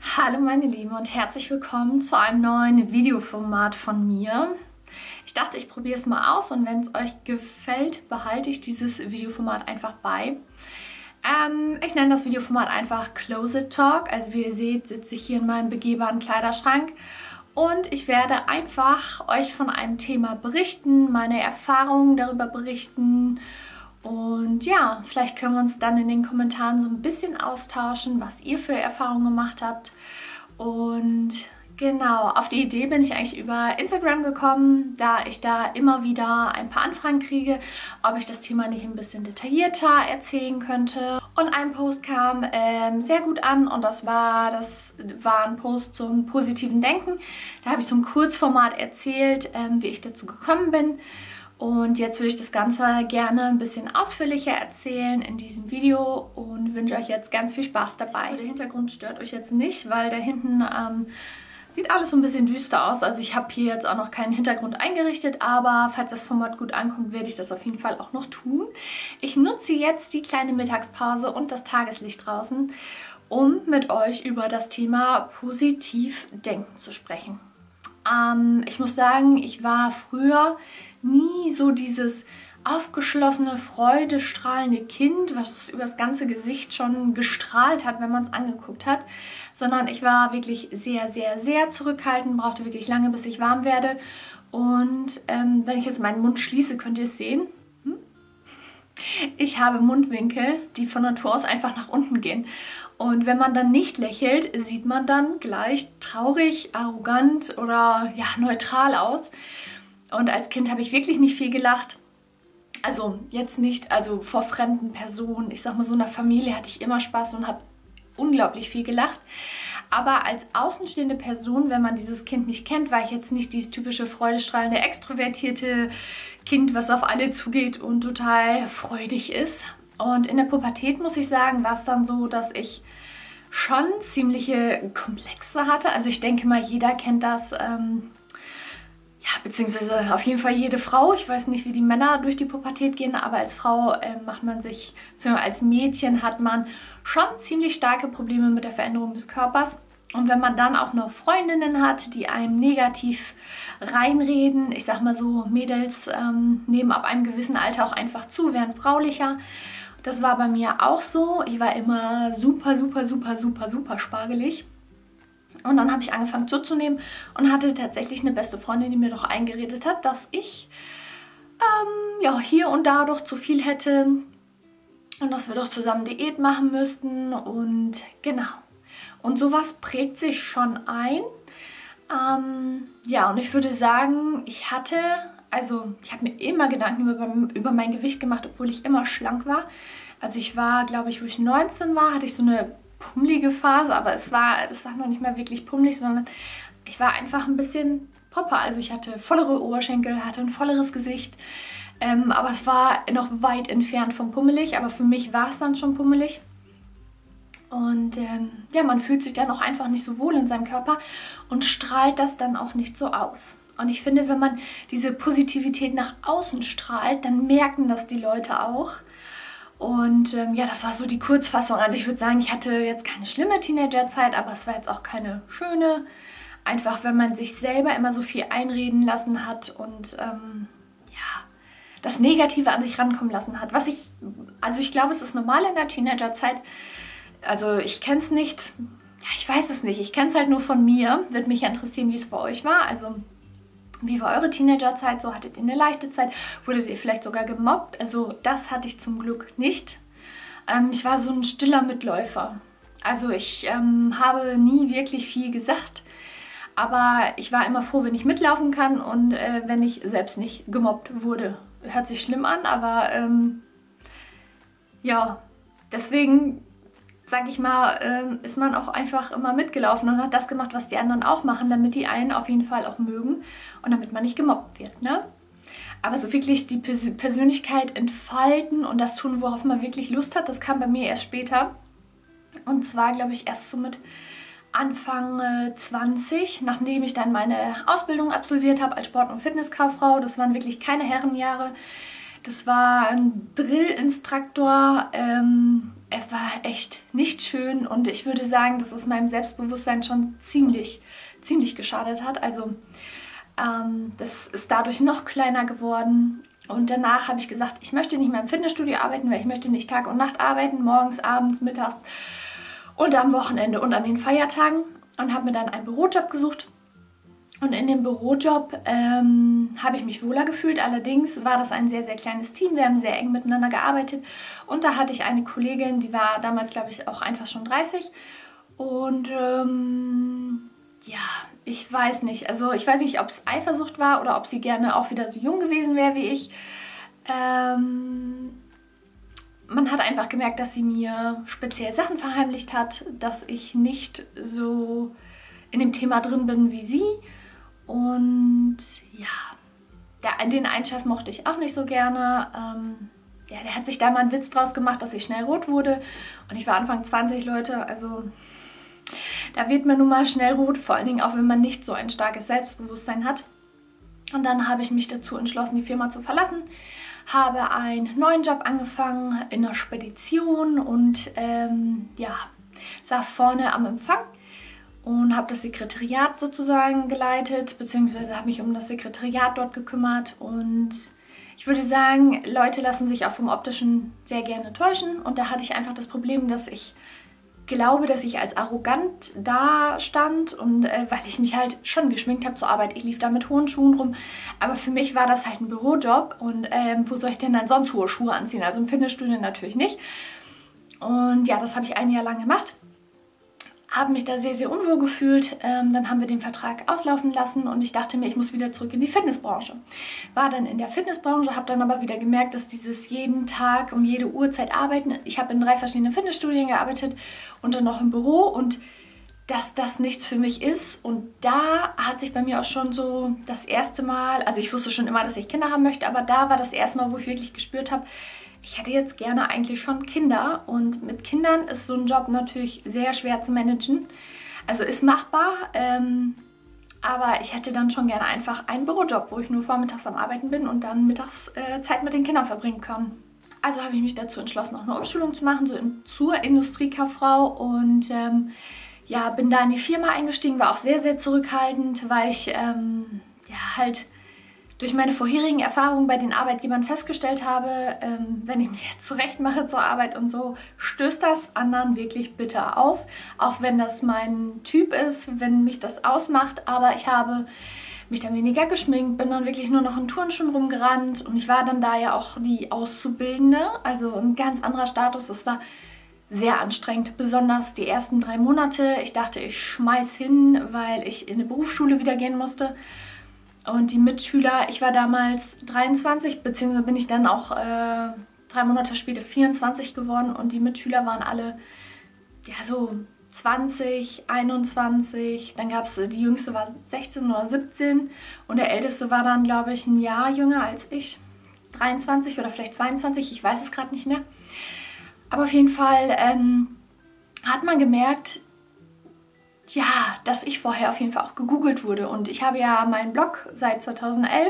Hallo meine Lieben und herzlich willkommen zu einem neuen Videoformat von mir. Ich dachte, ich probiere es mal aus und wenn es euch gefällt, behalte ich dieses Videoformat einfach bei. Ich nenne das Videoformat einfach Closet Talk. Also wie ihr seht, sitze ich hier in meinem begehbaren Kleiderschrank und ich werde einfach euch von einem Thema berichten, meine Erfahrungen darüber berichten. Und ja, vielleicht können wir uns dann in den Kommentaren so ein bisschen austauschen, was ihr für Erfahrungen gemacht habt. Und genau, auf die Idee bin ich eigentlich über Instagram gekommen, da ich da immer wieder ein paar Anfragen kriege, ob ich das Thema nicht ein bisschen detaillierter erzählen könnte. Und ein Post kam sehr gut an und das war ein Post zum positiven Denken. Da habe ich so ein Kurzformat erzählt, wie ich dazu gekommen bin. Und jetzt würde ich das Ganze gerne ein bisschen ausführlicher erzählen in diesem Video und wünsche euch jetzt ganz viel Spaß dabei. Der Hintergrund stört euch jetzt nicht, weil da hinten sieht alles so ein bisschen düster aus. Also ich habe hier jetzt auch noch keinen Hintergrund eingerichtet, aber falls das Format gut ankommt, werde ich das auf jeden Fall auch noch tun. Ich nutze jetzt die kleine Mittagspause und das Tageslicht draußen, um mit euch über das Thema positiv denken zu sprechen. Ich muss sagen, ich war früher nie so dieses aufgeschlossene, freudestrahlende Kind, was über das ganze Gesicht schon gestrahlt hat, wenn man es angeguckt hat, sondern ich war wirklich sehr, sehr, sehr zurückhaltend, brauchte wirklich lange, bis ich warm werde. Und wenn ich jetzt meinen Mund schließe, könnt ihr es sehen. Ich habe Mundwinkel, die von Natur aus einfach nach unten gehen. Und wenn man dann nicht lächelt, sieht man dann gleich traurig, arrogant oder ja, neutral aus. Und als Kind habe ich wirklich nicht viel gelacht. Also jetzt nicht, also vor fremden Personen. Ich sag mal, so in der Familie hatte ich immer Spaß und habe unglaublich viel gelacht. Aber als außenstehende Person, wenn man dieses Kind nicht kennt, war ich jetzt nicht dieses typische freudestrahlende, extrovertierte Kind, was auf alle zugeht und total freudig ist. Und in der Pubertät, muss ich sagen, war es dann so, dass ich schon ziemliche Komplexe hatte. Also ich denke mal, jeder kennt das, ja, beziehungsweise auf jeden Fall jede Frau. Ich weiß nicht, wie die Männer durch die Pubertät gehen, aber als Frau macht man sich, beziehungsweise als Mädchen hat man schon ziemlich starke Probleme mit der Veränderung des Körpers. Und wenn man dann auch noch Freundinnen hat, die einem negativ reinreden, ich sag mal so, Mädels nehmen ab einem gewissen Alter auch einfach zu, werden fraulicher. Das war bei mir auch so. Ich war immer super, super, super, super, super spargelig. Und dann habe ich angefangen zuzunehmen und hatte tatsächlich eine beste Freundin, die mir doch eingeredet hat, dass ich ja, hier und da doch zu viel hätte und dass wir doch zusammen Diät machen müssten und genau. Und sowas prägt sich schon ein. Ja, und ich würde sagen, ich habe mir immer Gedanken über mein Gewicht gemacht, obwohl ich immer schlank war. Also ich war, glaube ich, wo ich 19 war, hatte ich so eine pummelige Phase, aber das war noch nicht mal wirklich pummelig, sondern ich war einfach ein bisschen popper. Also ich hatte vollere Oberschenkel, hatte ein volleres Gesicht, aber es war noch weit entfernt vom pummelig, aber für mich war es dann schon pummelig. Und ja, man fühlt sich dann auch einfach nicht so wohl in seinem Körper und strahlt das dann auch nicht so aus. Und ich finde, wenn man diese Positivität nach außen strahlt, dann merken das die Leute auch. Und ja, das war so die Kurzfassung. Also ich würde sagen, ich hatte jetzt keine schlimme Teenagerzeit, aber es war jetzt auch keine schöne. Einfach, wenn man sich selber immer so viel einreden lassen hat und ja, das Negative an sich rankommen lassen hat. Also ich glaube, es ist normal in der Teenagerzeit. Also ich kenne es nicht, ja, ich weiß es nicht. Ich kenne es halt nur von mir. Würde mich interessieren, wie es bei euch war. Also wie war eure Teenagerzeit? So, hattet ihr eine leichte Zeit? Wurdet ihr vielleicht sogar gemobbt? Also das hatte ich zum Glück nicht. Ich war so ein stiller Mitläufer. Also ich habe nie wirklich viel gesagt. Aber ich war immer froh, wenn ich mitlaufen kann und wenn ich selbst nicht gemobbt wurde. Hört sich schlimm an, aber ja, deswegen, sag ich mal, ist man auch einfach immer mitgelaufen und hat das gemacht, was die anderen auch machen, damit die einen auf jeden Fall auch mögen und damit man nicht gemobbt wird, ne? Aber so wirklich die Persönlichkeit entfalten und das tun, worauf man wirklich Lust hat, das kam bei mir erst später. Und zwar, glaube ich, erst so mit Anfang 20, nachdem ich dann meine Ausbildung absolviert habe als Sport- und Fitnesskauffrau. Das waren wirklich keine Herrenjahre. Das war ein Drillinstruktor, es war echt nicht schön und ich würde sagen, dass es meinem Selbstbewusstsein schon ziemlich geschadet hat. Also das ist dadurch noch kleiner geworden. Und danach habe ich gesagt, ich möchte nicht mehr im Fitnessstudio arbeiten, weil ich möchte nicht Tag und Nacht arbeiten, morgens, abends, mittags und am Wochenende und an den Feiertagen. Und habe mir dann einen Bürojob gesucht. Und in dem Bürojob habe ich mich wohler gefühlt. Allerdings war das ein sehr kleines Team. Wir haben sehr eng miteinander gearbeitet. Und da hatte ich eine Kollegin, die war damals, glaube ich, auch einfach schon 30. Und ja, ich weiß nicht. Also ich weiß nicht, ob es Eifersucht war oder ob sie gerne auch wieder so jung gewesen wäre wie ich. Man hat einfach gemerkt, dass sie mir speziell Sachen verheimlicht hat, dass ich nicht so in dem Thema drin bin wie sie. Und ja, den einen Chef mochte ich auch nicht so gerne. Ja, der hat sich da mal einen Witz draus gemacht, dass ich schnell rot wurde. Und ich war Anfang 20, Leute, also da wird man nun mal schnell rot, vor allen Dingen auch, wenn man nicht so ein starkes Selbstbewusstsein hat. Und dann habe ich mich dazu entschlossen, die Firma zu verlassen. Habe einen neuen Job angefangen in der Spedition und ja, saß vorne am Empfang und habe das Sekretariat sozusagen geleitet, beziehungsweise habe mich um das Sekretariat dort gekümmert. Und ich würde sagen, Leute lassen sich auch vom Optischen sehr gerne täuschen. Und da hatte ich einfach das Problem, dass ich glaube, dass ich als arrogant da stand und weil ich mich halt schon geschminkt habe zur Arbeit. Ich lief da mit hohen Schuhen rum, aber für mich war das halt ein Bürojob und wo soll ich denn dann sonst hohe Schuhe anziehen? Also im Fitnessstudio natürlich nicht. Und ja, das habe ich ein Jahr lang gemacht. Habe mich da sehr unwohl gefühlt. Dann haben wir den Vertrag auslaufen lassen und ich dachte mir, ich muss wieder zurück in die Fitnessbranche. War dann in der Fitnessbranche, habe dann aber wieder gemerkt, dass dieses jeden Tag um jede Uhrzeit arbeiten, ich habe in 3 verschiedenen Fitnessstudien gearbeitet und dann noch im Büro und dass das nichts für mich ist. Und da hat sich bei mir auch schon so das erste Mal, also ich wusste schon immer, dass ich Kinder haben möchte, aber da war das erste Mal, wo ich wirklich gespürt habe, ich hätte jetzt gerne eigentlich schon Kinder und mit Kindern ist so ein Job natürlich sehr schwer zu managen. Also ist machbar, aber ich hätte dann schon gerne einfach einen Bürojob, wo ich nur vormittags am Arbeiten bin und dann mittags Zeit mit den Kindern verbringen kann. Also habe ich mich dazu entschlossen, noch eine Umschulung zu machen, so zur Industriekauffrau und ja, bin da in die Firma eingestiegen, war auch sehr zurückhaltend, weil ich ja halt durch meine vorherigen Erfahrungen bei den Arbeitgebern festgestellt habe, wenn ich mich jetzt zurechtmache zur Arbeit und so, stößt das anderen wirklich bitter auf. Auch wenn das mein Typ ist, wenn mich das ausmacht. Aber ich habe mich dann weniger geschminkt, bin dann wirklich nur noch in Turnschuhen rumgerannt. Und ich war dann da ja auch die Auszubildende, also ein ganz anderer Status. Das war sehr anstrengend, besonders die ersten 3 Monate. Ich dachte, ich schmeiß hin, weil ich in eine Berufsschule wieder gehen musste. Und die Mitschüler, ich war damals 23, beziehungsweise bin ich dann auch 3 Monate später 24 geworden und die Mitschüler waren alle ja so 20, 21, dann gab es, die jüngste war 16 oder 17 und der älteste war dann, glaube ich, ein Jahr jünger als ich, 23 oder vielleicht 22, ich weiß es gerade nicht mehr. Aber auf jeden Fall hat man gemerkt, ja, dass ich vorher auf jeden Fall auch gegoogelt wurde. Und ich habe ja meinen Blog seit 2011.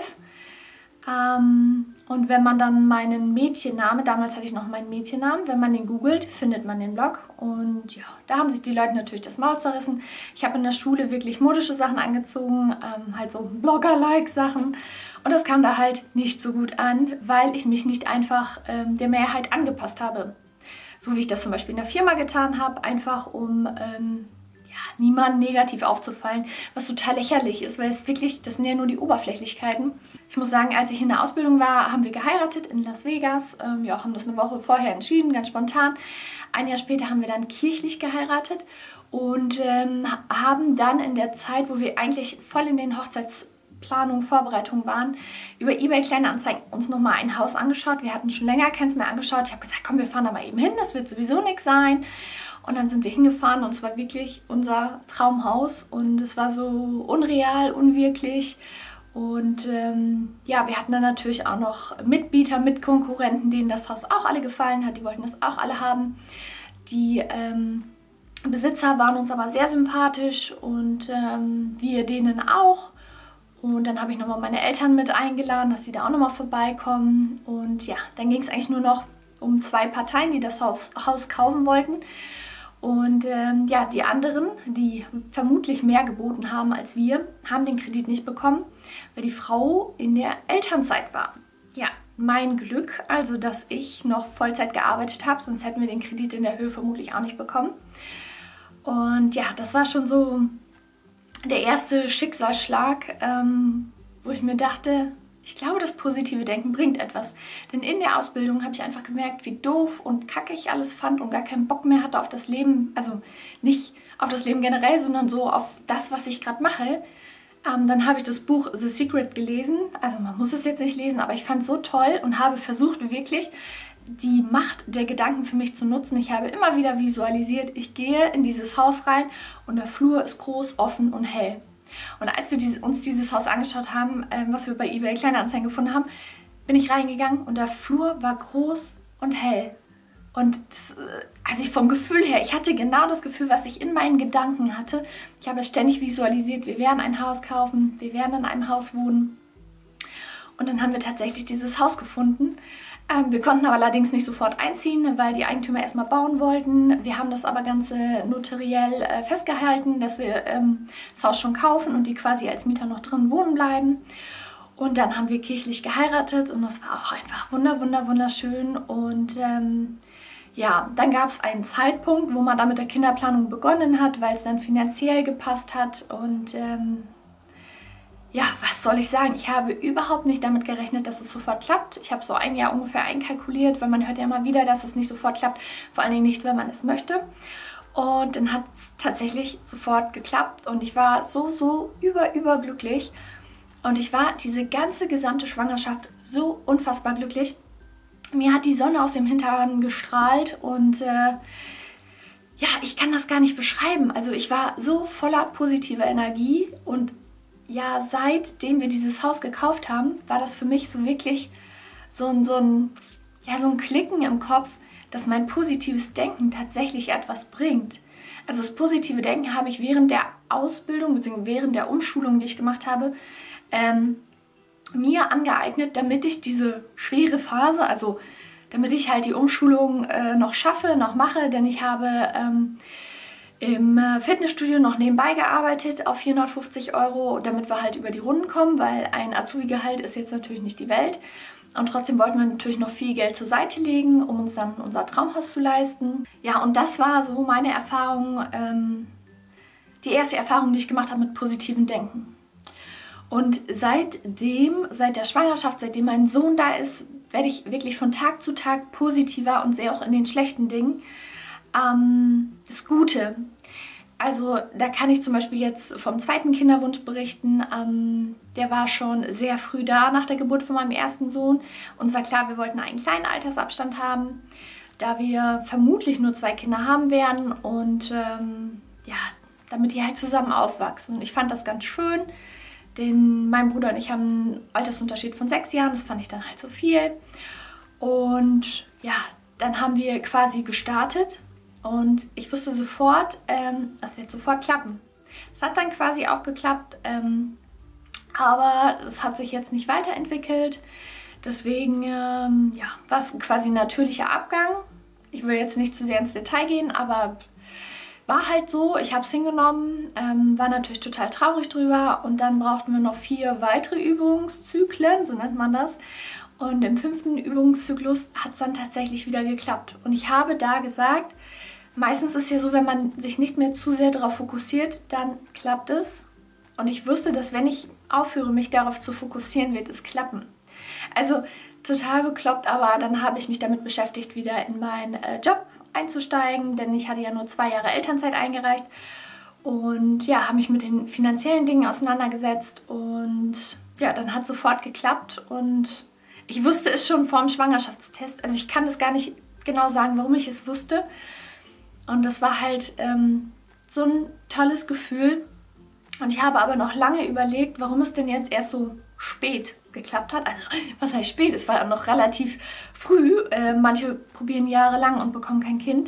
Und wenn man dann meinen Mädchennamen, damals hatte ich noch meinen Mädchennamen, wenn man den googelt, findet man den Blog. Und ja, da haben sich die Leute natürlich das Maul zerrissen. Ich habe in der Schule wirklich modische Sachen angezogen, halt so Blogger-like Sachen. Und das kam da halt nicht so gut an, weil ich mich nicht einfach der Mehrheit angepasst habe. So wie ich das zum Beispiel in der Firma getan habe, einfach um niemandem negativ aufzufallen, was total lächerlich ist, weil es wirklich, das sind ja nur die Oberflächlichkeiten. Ich muss sagen, als ich in der Ausbildung war, haben wir geheiratet in Las Vegas. Ja, haben das eine Woche vorher entschieden, ganz spontan. Ein Jahr später haben wir dann kirchlich geheiratet und haben dann in der Zeit, wo wir eigentlich voll in den Hochzeitsplanungen, Vorbereitungen waren, über eBay Kleinanzeigen uns nochmal ein Haus angeschaut. Wir hatten schon länger keins mehr angeschaut. Ich habe gesagt, komm, wir fahren da mal eben hin, das wird sowieso nichts sein. Und dann sind wir hingefahren und es war wirklich unser Traumhaus und es war so unreal, unwirklich. Und ja, wir hatten dann natürlich auch noch Mitbieter, Mitkonkurrenten, denen das Haus auch alle gefallen hat. Die wollten das auch alle haben. Die Besitzer waren uns aber sehr sympathisch und wir denen auch. Und dann habe ich nochmal meine Eltern mit eingeladen, dass sie da auch nochmal vorbeikommen. Und ja, dann ging es eigentlich nur noch um 2 Parteien, die das Haus kaufen wollten. Und ja, die anderen, die vermutlich mehr geboten haben als wir, haben den Kredit nicht bekommen, weil die Frau in der Elternzeit war. Ja, mein Glück, also dass ich noch Vollzeit gearbeitet habe, sonst hätten wir den Kredit in der Höhe vermutlich auch nicht bekommen. Und ja, das war schon so der erste Schicksalsschlag, wo ich mir dachte, ich glaube, das positive Denken bringt etwas. Denn in der Ausbildung habe ich einfach gemerkt, wie doof und kacke ich alles fand und gar keinen Bock mehr hatte auf das Leben. Also nicht auf das Leben generell, sondern so auf das, was ich gerade mache. Dann habe ich das Buch The Secret gelesen. Also man muss es jetzt nicht lesen, aber ich fand es so toll und habe versucht, wirklich die Macht der Gedanken für mich zu nutzen. Ich habe immer wieder visualisiert, ich gehe in dieses Haus rein und der Flur ist groß, offen und hell. Und als wir uns dieses Haus angeschaut haben, was wir bei eBay Kleinanzeigen gefunden haben, bin ich reingegangen und der Flur war groß und hell. Und das, also vom Gefühl her, ich hatte genau das Gefühl, was ich in meinen Gedanken hatte. Ich habe ständig visualisiert, wir werden ein Haus kaufen, wir werden in einem Haus wohnen. Und dann haben wir tatsächlich dieses Haus gefunden. Wir konnten aber allerdings nicht sofort einziehen, weil die Eigentümer erstmal bauen wollten. Wir haben das aber Ganze notariell festgehalten, dass wir das Haus schon kaufen und die quasi als Mieter noch drin wohnen bleiben. Und dann haben wir kirchlich geheiratet und das war auch einfach wunderschön. Und ja, dann gab es einen Zeitpunkt, wo man da mit der Kinderplanung begonnen hat, weil es dann finanziell gepasst hat. Und ja, was soll ich sagen? Ich habe überhaupt nicht damit gerechnet, dass es sofort klappt. Ich habe so ein Jahr ungefähr einkalkuliert, weil man hört ja immer wieder, dass es nicht sofort klappt. Vor allen Dingen nicht, wenn man es möchte. Und dann hat es tatsächlich sofort geklappt und ich war so überglücklich. Und ich war diese ganze gesamte Schwangerschaft so unfassbar glücklich. Mir hat die Sonne aus dem Hintern gestrahlt und ja, ich kann das gar nicht beschreiben. Also ich war so voller positiver Energie und ja, seitdem wir dieses Haus gekauft haben, war das für mich so wirklich so ein Klicken im Kopf, dass mein positives Denken tatsächlich etwas bringt. Also das positive Denken habe ich während der Ausbildung bzw. während der Umschulung, die ich gemacht habe, mir angeeignet, damit ich diese schwere Phase, also damit ich halt die Umschulung noch schaffe, noch mache, denn ich habe im Fitnessstudio noch nebenbei gearbeitet auf 450 €, damit wir halt über die Runden kommen, weil ein Azubi-Gehalt ist jetzt natürlich nicht die Welt. Und trotzdem wollten wir natürlich noch viel Geld zur Seite legen, um uns dann unser Traumhaus zu leisten. Ja, und das war so meine Erfahrung, die erste Erfahrung, die ich gemacht habe mit positivem Denken. Und seit der Schwangerschaft, seitdem mein Sohn da ist, werde ich wirklich von Tag zu Tag positiver und sehe auch in den schlechten Dingen das Gute. Also da kann ich zum Beispiel jetzt vom zweiten Kinderwunsch berichten. Der war schon sehr früh da nach der Geburt von meinem ersten Sohn. Uns war klar, wir wollten einen kleinen Altersabstand haben, da wir vermutlich nur 2 Kinder haben werden und ja, damit die halt zusammen aufwachsen. Und ich fand das ganz schön, denn mein Bruder und ich haben einen Altersunterschied von 6 Jahren. Das fand ich dann halt so viel. Und ja, dann haben wir quasi gestartet. Und ich wusste sofort, es wird sofort klappen. Es hat dann quasi auch geklappt, aber es hat sich jetzt nicht weiterentwickelt. Deswegen ja, war es quasi ein natürlicher Abgang. Ich will jetzt nicht zu sehr ins Detail gehen, aber war halt so. Ich habe es hingenommen, war natürlich total traurig drüber. Und dann brauchten wir noch 4 weitere Übungszyklen, so nennt man das. Und im 5. Übungszyklus hat es dann tatsächlich wieder geklappt. Und ich habe da gesagt, meistens ist es ja so, wenn man sich nicht mehr zu sehr darauf fokussiert, dann klappt es. Und ich wusste, dass wenn ich aufhöre, mich darauf zu fokussieren, wird es klappen. Also total bekloppt, aber dann habe ich mich damit beschäftigt, wieder in meinen Job einzusteigen, denn ich hatte ja nur 2 Jahre Elternzeit eingereicht. Und ja, habe mich mit den finanziellen Dingen auseinandergesetzt und ja, dann hat es sofort geklappt und ich wusste es schon vor dem Schwangerschaftstest. Also ich kann das gar nicht genau sagen, warum ich es wusste. Und das war halt so ein tolles Gefühl. Und ich habe aber noch lange überlegt, warum es denn jetzt erst so spät geklappt hat. Also, was heißt spät? Es war noch relativ früh. Manche probieren jahrelang und bekommen kein Kind.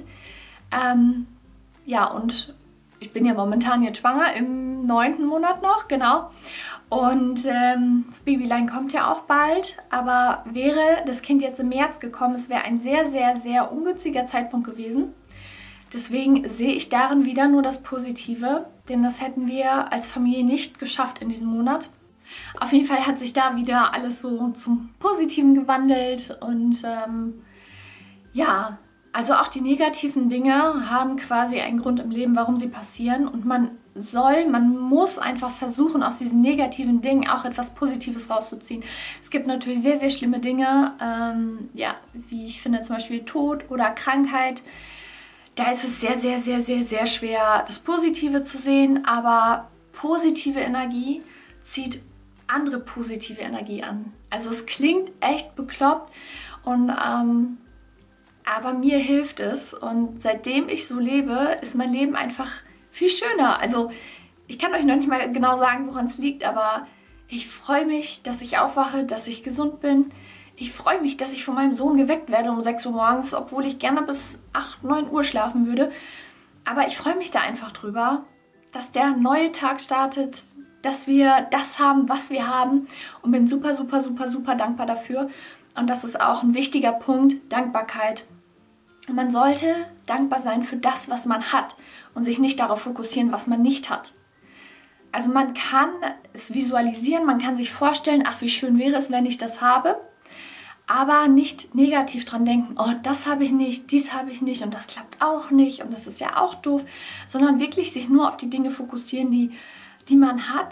Ja, und ich bin ja momentan jetzt schwanger, im 9. Monat noch, genau. Und das Babylein kommt ja auch bald, aber wäre das Kind jetzt im März gekommen, es wäre ein sehr, sehr, sehr ungünstiger Zeitpunkt gewesen. Deswegen sehe ich darin wieder nur das Positive, denn das hätten wir als Familie nicht geschafft in diesem Monat. Auf jeden Fall hat sich da wieder alles so zum Positiven gewandelt und ja, also auch die negativen Dinge haben quasi einen Grund im Leben, warum sie passieren, und man muss einfach versuchen, aus diesen negativen Dingen auch etwas Positives rauszuziehen. Es gibt natürlich sehr, sehr schlimme Dinge, ja, wie ich finde zum Beispiel Tod oder Krankheit. Da ist es sehr, sehr, sehr, sehr, sehr schwer, das Positive zu sehen, aber positive Energie zieht andere positive Energie an. Also es klingt echt bekloppt, und aber mir hilft es, und seitdem ich so lebe, ist mein Leben einfach viel schöner. Also ich kann euch noch nicht mal genau sagen, woran es liegt, aber ich freue mich, dass ich aufwache, dass ich gesund bin. Ich freue mich, dass ich von meinem Sohn geweckt werde um 6 Uhr morgens, obwohl ich gerne bis 8, 9 Uhr schlafen würde. Aber ich freue mich da einfach drüber, dass der neue Tag startet, dass wir das haben, was wir haben, und bin super, super, super, super dankbar dafür. Und das ist auch ein wichtiger Punkt, Dankbarkeit. Man sollte dankbar sein für das, was man hat, und sich nicht darauf fokussieren, was man nicht hat. Also man kann es visualisieren, man kann sich vorstellen, ach, wie schön wäre es, wenn ich das habe, aber nicht negativ dran denken, oh, das habe ich nicht, dies habe ich nicht und das klappt auch nicht und das ist ja auch doof, sondern wirklich sich nur auf die Dinge fokussieren, die man hat,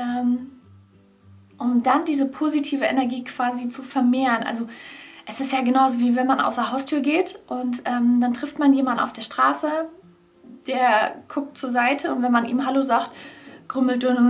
um dann diese positive Energie quasi zu vermehren. Also es ist ja genauso, wie wenn man aus der Haustür geht und dann trifft man jemanden auf der Straße, der guckt zur Seite, und wenn man ihm Hallo sagt, grummelt er.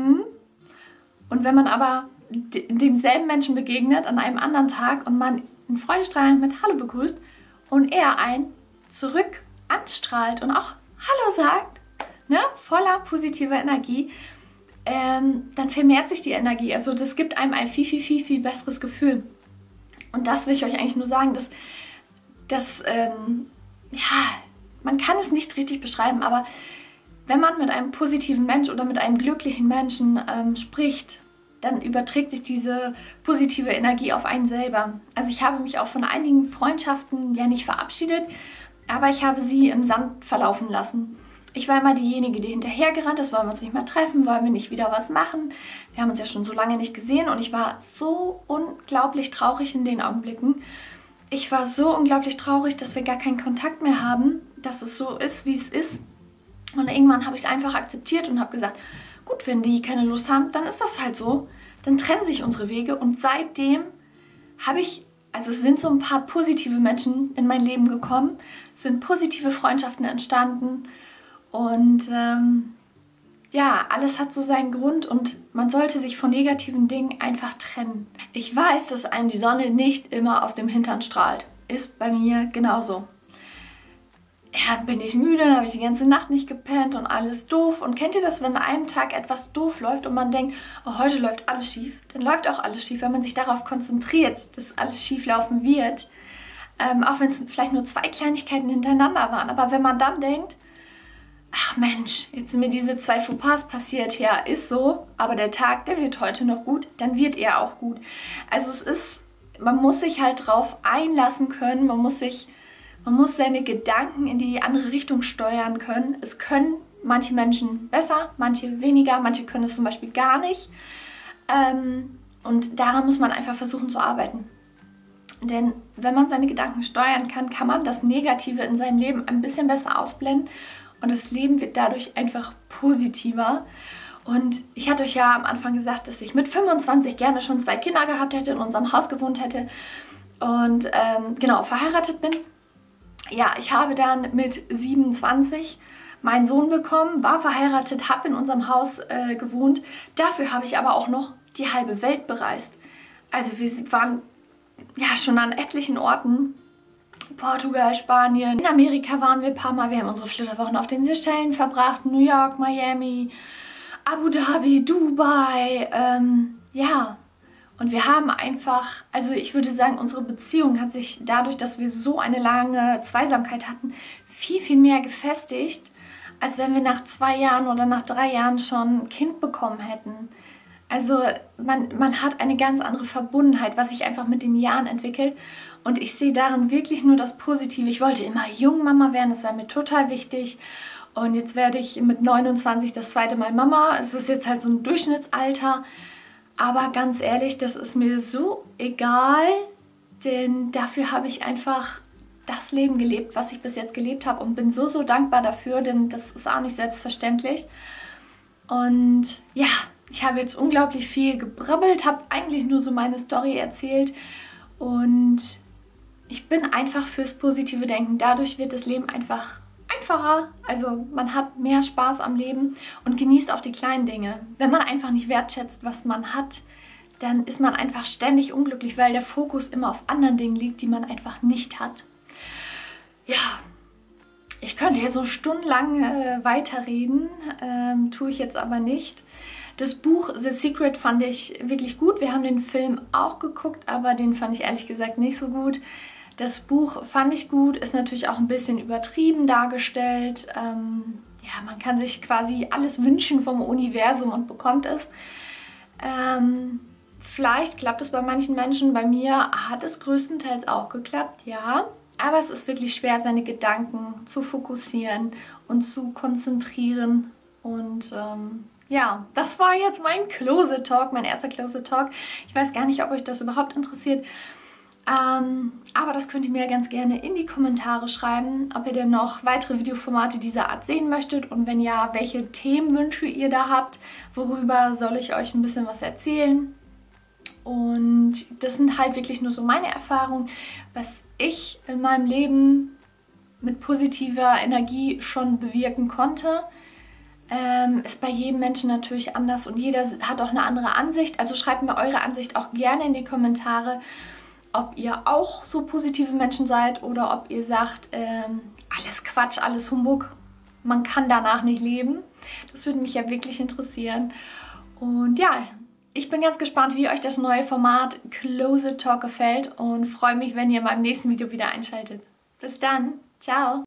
Und wenn man aber demselben Menschen begegnet an einem anderen Tag und man ihn freudestrahlend mit Hallo begrüßt und er einen zurück anstrahlt und auch Hallo sagt, ne, voller positiver Energie, dann vermehrt sich die Energie. Also das gibt einem ein viel, viel, viel, viel besseres Gefühl. Und das will ich euch eigentlich nur sagen, dass ja, man kann es nicht richtig beschreiben, aber wenn man mit einem positiven Mensch oder mit einem glücklichen Menschen spricht, dann überträgt sich diese positive Energie auf einen selber. Also ich habe mich auch von einigen Freundschaften ja nicht verabschiedet, aber ich habe sie im Sand verlaufen lassen. Ich war immer diejenige, die hinterhergerannt ist, wollen wir uns nicht mehr treffen, wollen wir nicht wieder was machen. Wir haben uns ja schon so lange nicht gesehen, und ich war so unglaublich traurig in den Augenblicken. Ich war so unglaublich traurig, dass wir gar keinen Kontakt mehr haben, dass es so ist, wie es ist. Und irgendwann habe ich es einfach akzeptiert und habe gesagt, gut, wenn die keine Lust haben, dann ist das halt so. Dann trennen sich unsere Wege, und seitdem habe ich, also es sind so ein paar positive Menschen in mein Leben gekommen, es sind positive Freundschaften entstanden, und ja, alles hat so seinen Grund, und man sollte sich von negativen Dingen einfach trennen. Ich weiß, dass einem die Sonne nicht immer aus dem Hintern strahlt. Ist bei mir genauso. Ja, bin ich müde, dann habe ich die ganze Nacht nicht gepennt und alles doof. Und kennt ihr das, wenn an einem Tag etwas doof läuft und man denkt, oh, heute läuft alles schief? Dann läuft auch alles schief, wenn man sich darauf konzentriert, dass alles schief laufen wird. Auch wenn es vielleicht nur 2 Kleinigkeiten hintereinander waren. Aber wenn man dann denkt, ach Mensch, jetzt sind mir diese 2 Fauxpas passiert, ja, ist so, aber der Tag, der wird heute noch gut, dann wird er auch gut. Also es ist, man muss sich halt drauf einlassen können, man muss seine Gedanken in die andere Richtung steuern können. Es können manche Menschen besser, manche weniger, manche können es zum Beispiel gar nicht. Und daran muss man einfach versuchen zu arbeiten. Denn wenn man seine Gedanken steuern kann, kann man das Negative in seinem Leben ein bisschen besser ausblenden, und das Leben wird dadurch einfach positiver. Und ich hatte euch ja am Anfang gesagt, dass ich mit 25 gerne schon 2 Kinder gehabt hätte, in unserem Haus gewohnt hätte und genau, verheiratet bin. Ja, ich habe dann mit 27 meinen Sohn bekommen, war verheiratet, habe in unserem Haus gewohnt. Dafür habe ich aber auch noch die halbe Welt bereist. Also wir waren ja schon an etlichen Orten. Portugal, Spanien, in Amerika waren wir ein paar Mal. Wir haben unsere Flitterwochen auf den Seychellen verbracht, New York, Miami, Abu Dhabi, Dubai, ja. Und wir haben einfach, also ich würde sagen, unsere Beziehung hat sich dadurch, dass wir so eine lange Zweisamkeit hatten, viel, viel mehr gefestigt, als wenn wir nach 2 Jahren oder nach 3 Jahren schon ein Kind bekommen hätten. Also man hat eine ganz andere Verbundenheit, was sich einfach mit den Jahren entwickelt. Und ich sehe darin wirklich nur das Positive. Ich wollte immer Jungmama werden, das war mir total wichtig. Und jetzt werde ich mit 29 das zweite Mal Mama. Es ist jetzt halt so ein Durchschnittsalter. Aber ganz ehrlich, das ist mir so egal, denn dafür habe ich einfach das Leben gelebt, was ich bis jetzt gelebt habe und bin so dankbar dafür, denn das ist auch nicht selbstverständlich. Und ja, ich habe jetzt unglaublich viel gebrabbelt, habe eigentlich nur so meine Story erzählt und ich bin einfach fürs positive Denken. Dadurch wird das Leben einfach einfacher. Also man hat mehr Spaß am Leben und genießt auch die kleinen Dinge. Wenn man einfach nicht wertschätzt, was man hat, dann ist man einfach ständig unglücklich, weil der Fokus immer auf anderen Dingen liegt, die man einfach nicht hat. Ja, ich könnte hier so stundenlang weiterreden, tue ich jetzt aber nicht. Das Buch The Secret fand ich wirklich gut. Wir haben den Film auch geguckt, aber den fand ich ehrlich gesagt nicht so gut. Das Buch fand ich gut, ist natürlich auch ein bisschen übertrieben dargestellt. Ja, man kann sich quasi alles wünschen vom Universum und bekommt es. Vielleicht klappt es bei manchen Menschen, bei mir hat es größtenteils auch geklappt, ja. Aber es ist wirklich schwer, seine Gedanken zu fokussieren und zu konzentrieren. Und ja, das war jetzt mein Closet Talk, mein erster Closet Talk. Ich weiß gar nicht, ob euch das überhaupt interessiert. Aber das könnt ihr mir ganz gerne in die Kommentare schreiben, ob ihr denn noch weitere Videoformate dieser Art sehen möchtet und wenn ja, welche Themenwünsche ihr da habt, worüber soll ich euch ein bisschen was erzählen. Und das sind halt wirklich nur so meine Erfahrungen, was ich in meinem Leben mit positiver Energie schon bewirken konnte. Ist bei jedem Menschen natürlich anders und jeder hat auch eine andere Ansicht. Also schreibt mir eure Ansicht auch gerne in die Kommentare, ob ihr auch so positive Menschen seid oder ob ihr sagt, alles Quatsch, alles Humbug, man kann danach nicht leben. Das würde mich ja wirklich interessieren. Und ja, ich bin ganz gespannt, wie euch das neue Format Closet Talk gefällt und freue mich, wenn ihr in meinem nächsten Video wieder einschaltet. Bis dann, ciao!